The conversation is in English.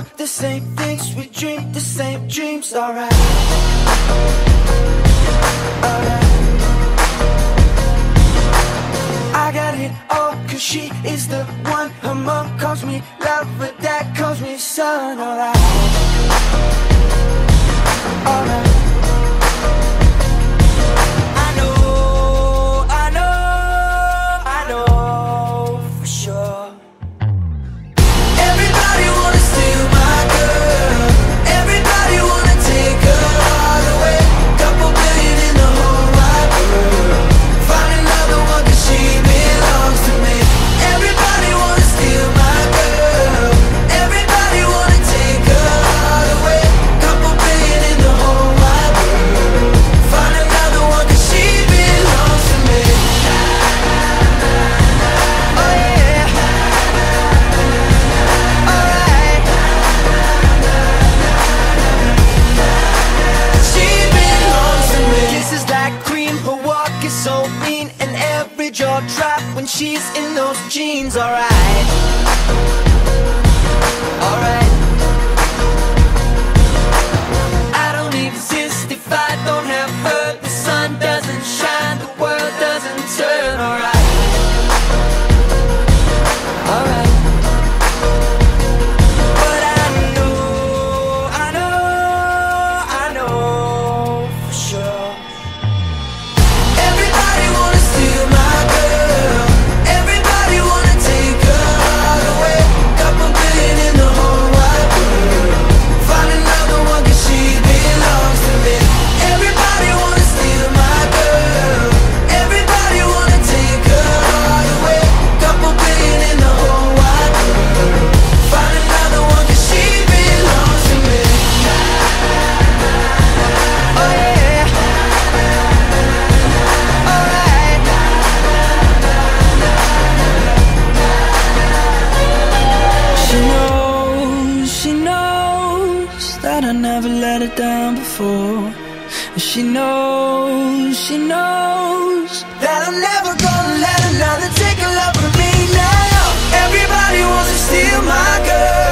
the same things, we dream the same dreams. Alright, alright. I got it all, cause she is the one. Her mom calls me love, but dad calls me son. Alright, alright. I know, I know, I know for sure. Everybody wanna steal my girl. Everybody wanna take her all away. Couple billion in the whole wide world. Find another one cause she belongs to me. Everybody wanna steal my girl. Everybody wanna take her all away. Couple billion in the whole wide world. Find another one cause she belongs to me. Oh yeah. Alright. She belongs to me. Kisses like cream, her walk is so mean, and every jaw drop when she's in those jeans. Alright, alright. I don't exist if I don't have her. The sun doesn't shine, the world doesn't turn. Alright, alright. But I know, I know, I know for sure. Everybody wanna steal my girl. Everybody wanna take her all away. Couple billion in the whole wide world. Find another one cause she belongs to me. Everybody wanna steal my girl. Everybody wanna take her all away. Couple billion in the whole wide world. Find another one cause she belongs to me. Oh yeah. Alright. She knows that I never let her down before. And she knows that I'm never gonna let another take a love from me now. Everybody wants to steal my girl.